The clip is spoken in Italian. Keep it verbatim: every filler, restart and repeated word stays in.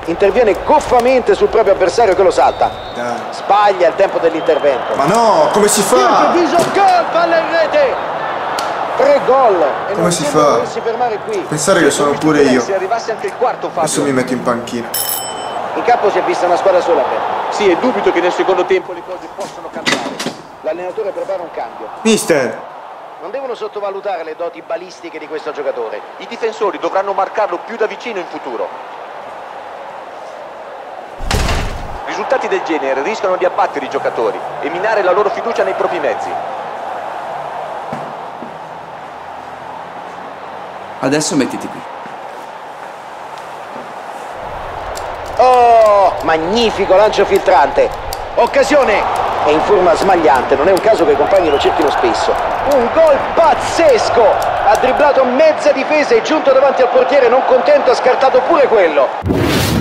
interviene goffamente sul proprio avversario che lo salta. Dai. Sbaglia il tempo dell'intervento. Ma no, come si fa? Improvviso gol, palla in rete. Tre gol. E Come non si sembra fa? volersi fermare qui. Pensare che sono pure io. Se arrivasse anche il quarto, Fabio. Adesso mi metto in panchina. In campo si è vista una squadra sola. Sì, è dubito che nel secondo tempo le cose possano cambiare. L'allenatore prepara un cambio. Mister! Non devono sottovalutare le doti balistiche di questo giocatore. I difensori dovranno marcarlo più da vicino in futuro. Risultati del genere rischiano di abbattere i giocatori e minare la loro fiducia nei propri mezzi. Adesso mettiti qui. Oh, magnifico lancio filtrante. Occasione. È in forma smagliante, non è un caso che i compagni lo cerchino spesso. Un gol pazzesco. Ha dribblato mezza difesa e giunto davanti al portiere, non contento ha scartato pure quello.